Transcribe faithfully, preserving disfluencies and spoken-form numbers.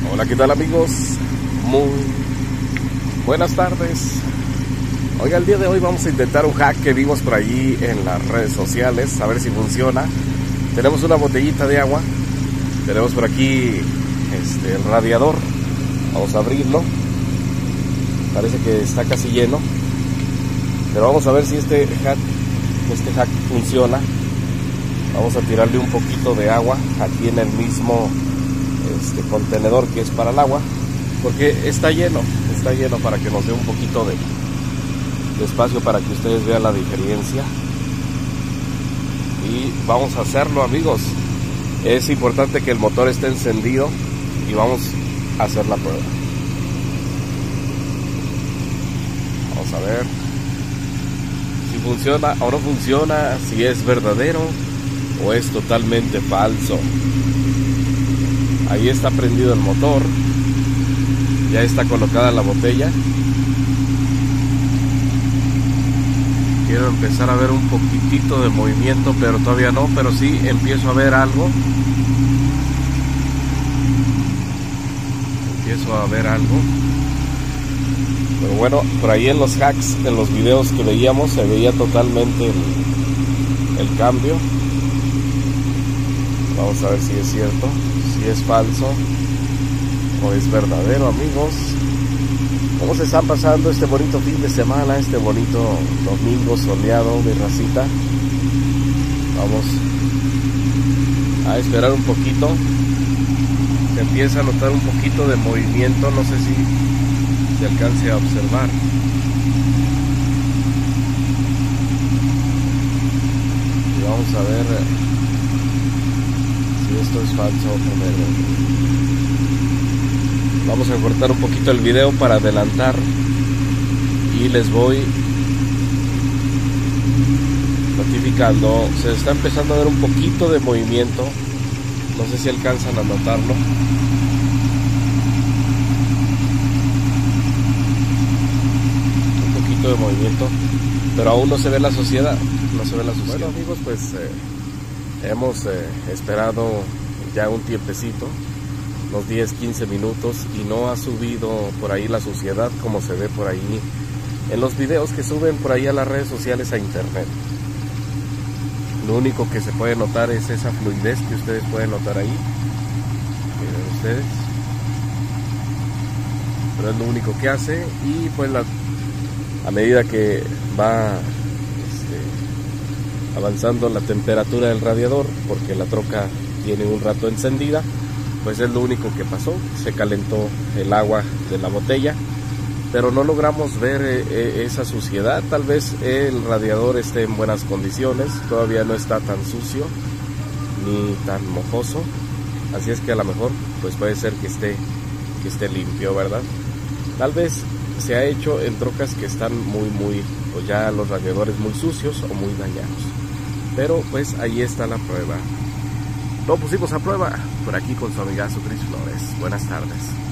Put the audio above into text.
Hola, ¿qué tal amigos? Muy buenas tardes. Oiga, el día de hoy vamos a intentar un hack que vimos por allí en las redes sociales, a ver si funciona. Tenemos una botellita de agua, tenemos por aquí este, el radiador, vamos a abrirlo, parece que está casi lleno, pero vamos a ver si este hack, este hack funciona. Vamos a tirarle un poquito de agua aquí en el mismo este contenedor que es para el agua, porque está lleno, está lleno para que nos dé un poquito de, de espacio para que ustedes vean la diferencia. Y vamos a hacerlo, amigos. Es importante que el motor esté encendido y vamos a hacer la prueba. Vamos a ver si funciona o no funciona, si es verdadero o es totalmente falso. Ahí está prendido el motor, ya está colocada la botella. Quiero empezar a ver un poquitito de movimiento, pero todavía no, pero sí empiezo a ver algo. Empiezo a ver algo. Pero bueno, por ahí en los hacks, en los videos que veíamos, se veía totalmente el, el cambio. Vamos a ver si es cierto, si es falso o es verdadero, amigos. ¿Cómo se están pasando este bonito fin de semana, este bonito domingo soleado de racita? Vamos a esperar un poquito. Se empieza a notar un poquito de movimiento, no sé si se alcance a observar. Y vamos a ver si esto es falso o verdadero. Vamos a cortar un poquito el video para adelantar y les voy notificando. Se está empezando a ver un poquito de movimiento, no sé si alcanzan a notarlo. Un poquito de movimiento, pero aún no se ve la suciedad, no se ve la suciedad. Bueno, amigos, pues eh, hemos eh, esperado ya un tiempecito, unos diez, quince minutos, y no ha subido por ahí la suciedad como se ve por ahí en los videos que suben por ahí a las redes sociales, a internet. Lo único que se puede notar es esa fluidez que ustedes pueden notar ahí. Miren ustedes. Pero es lo único que hace, y pues la, a medida que va este, avanzando la temperatura del radiador, porque la troca tiene un rato encendida, pues es lo único que pasó. Se calentó el agua de la botella, pero no logramos ver eh, esa suciedad. Tal vez el radiador esté en buenas condiciones, todavía no está tan sucio ni tan mojoso, así es que a lo mejor pues puede ser que esté, que esté limpio, ¿verdad? Tal vez se ha hecho en trocas que están muy muy, pues ya los radiadores muy sucios o muy dañados, pero pues ahí está la prueba. Lo pusimos a prueba por aquí con su amigazo Cris Flores. Buenas tardes.